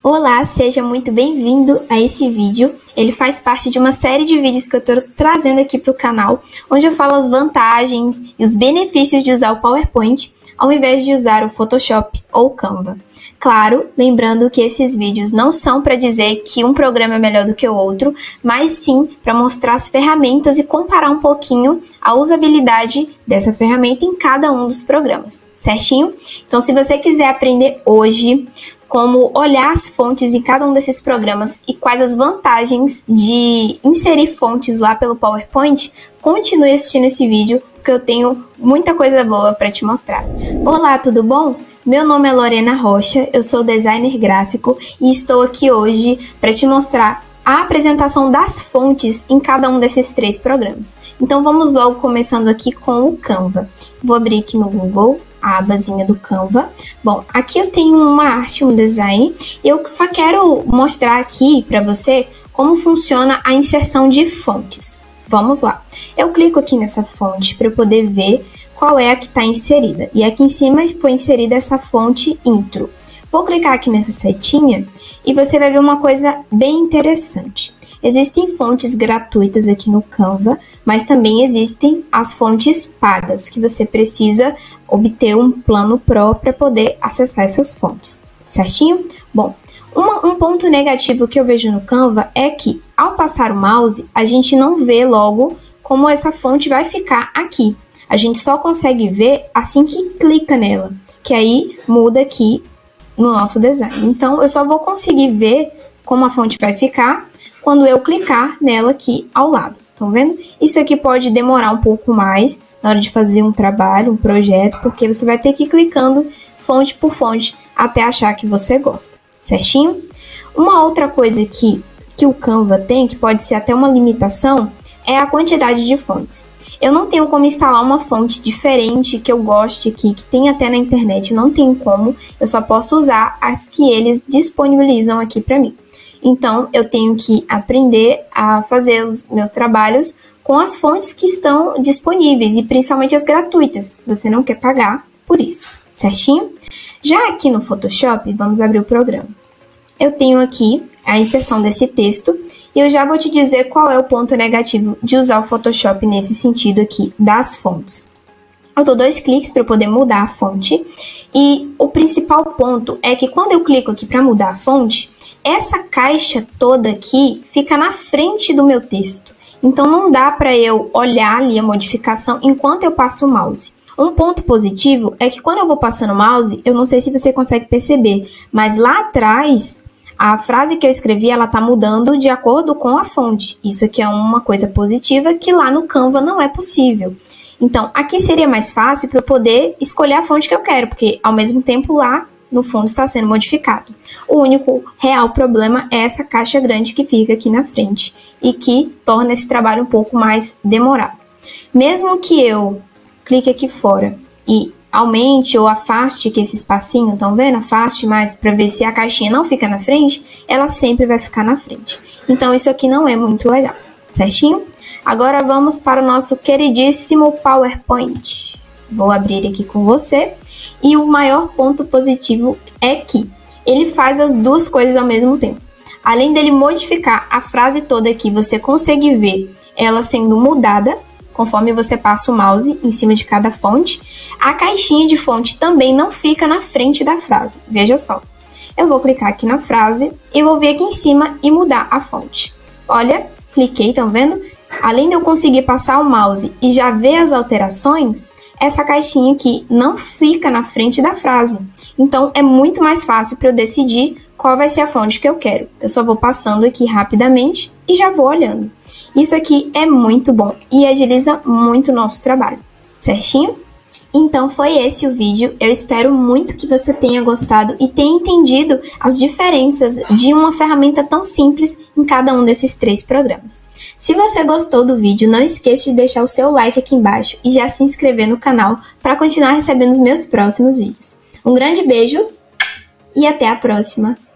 Olá, seja muito bem-vindo a esse vídeo. Ele faz parte de uma série de vídeos que eu estou trazendo aqui para o canal, onde eu falo as vantagens e os benefícios de usar o PowerPoint ao invés de usar o Photoshop ou o Canva. Claro, lembrando que esses vídeos não são para dizer que um programa é melhor do que o outro, mas sim para mostrar as ferramentas e comparar um pouquinho a usabilidade dessa ferramenta em cada um dos programas, certinho? Então, se você quiser aprender hoje como olhar as fontes em cada um desses programas e quais as vantagens de inserir fontes lá pelo PowerPoint, continue assistindo esse vídeo, porque eu tenho muita coisa boa para te mostrar. Olá, tudo bom? Meu nome é Lorena Rocha, eu sou designer gráfico e estou aqui hoje para te mostrar a apresentação das fontes em cada um desses três programas. Então vamos logo começando aqui com o Canva. Vou abrir aqui no Google a abazinha do Canva. Bom, aqui eu tenho uma arte, um design, e eu só quero mostrar aqui para você como funciona a inserção de fontes. Vamos lá. Eu clico aqui nessa fonte para eu poder ver qual é a que está inserida. E aqui em cima foi inserida essa fonte intro. Vou clicar aqui nessa setinha e você vai ver uma coisa bem interessante. Existem fontes gratuitas aqui no Canva, mas também existem as fontes pagas, que você precisa obter um plano Pro para poder acessar essas fontes, certinho? Bom, um ponto negativo que eu vejo no Canva é que, ao passar o mouse, a gente não vê logo como essa fonte vai ficar aqui. A gente só consegue ver assim que clica nela, que aí muda aqui no nosso design. Então, eu só vou conseguir ver como a fonte vai ficar quando eu clicar nela aqui ao lado. Estão vendo? Isso aqui pode demorar um pouco mais na hora de fazer um trabalho, um projeto, porque você vai ter que ir clicando fonte por fonte até achar que você gosta, certinho? Uma outra coisa que o Canva tem, que pode ser até uma limitação, é a quantidade de fontes. Eu não tenho como instalar uma fonte diferente que eu goste aqui, que tem até na internet, não tem como, eu só posso usar as que eles disponibilizam aqui para mim. Então, eu tenho que aprender a fazer os meus trabalhos com as fontes que estão disponíveis, e principalmente as gratuitas, se você não quer pagar por isso, certinho? Já aqui no Photoshop, vamos abrir o programa. Eu tenho aqui a inserção desse texto, e eu já vou te dizer qual é o ponto negativo de usar o Photoshop nesse sentido aqui das fontes. Eu dou 2 cliques para poder mudar a fonte, e o principal ponto é que quando eu clico aqui para mudar a fonte, essa caixa toda aqui fica na frente do meu texto. Então, não dá para eu olhar ali a modificação enquanto eu passo o mouse. Um ponto positivo é que quando eu vou passando o mouse, eu não sei se você consegue perceber, mas lá atrás, a frase que eu escrevi, ela tá mudando de acordo com a fonte. Isso aqui é uma coisa positiva que lá no Canva não é possível. Então, aqui seria mais fácil para eu poder escolher a fonte que eu quero, porque ao mesmo tempo lá no fundo está sendo modificado. O único real problema é essa caixa grande que fica aqui na frente e que torna esse trabalho um pouco mais demorado. Mesmo que eu clique aqui fora e aumente ou afaste aqui esse espacinho, estão vendo? Afaste mais para ver se a caixinha não fica na frente, ela sempre vai ficar na frente. Então, isso aqui não é muito legal, certinho? Agora vamos para o nosso queridíssimo PowerPoint. Vou abrir aqui com você. E o maior ponto positivo é que ele faz as duas coisas ao mesmo tempo. Além dele modificar a frase toda aqui, você consegue ver ela sendo mudada conforme você passa o mouse em cima de cada fonte. A caixinha de fonte também não fica na frente da frase. Veja só. Eu vou clicar aqui na frase e vou vir aqui em cima e mudar a fonte. Olha, cliquei, estão vendo? Além de eu conseguir passar o mouse e já ver as alterações, essa caixinha aqui não fica na frente da frase. Então, é muito mais fácil para eu decidir qual vai ser a fonte que eu quero. Eu só vou passando aqui rapidamente e já vou olhando. Isso aqui é muito bom e agiliza muito o nosso trabalho, certinho? Então, foi esse o vídeo. Eu espero muito que você tenha gostado e tenha entendido as diferenças de uma ferramenta tão simples em cada um desses 3 programas. Se você gostou do vídeo, não esqueça de deixar o seu like aqui embaixo e já se inscrever no canal para continuar recebendo os meus próximos vídeos. Um grande beijo e até a próxima!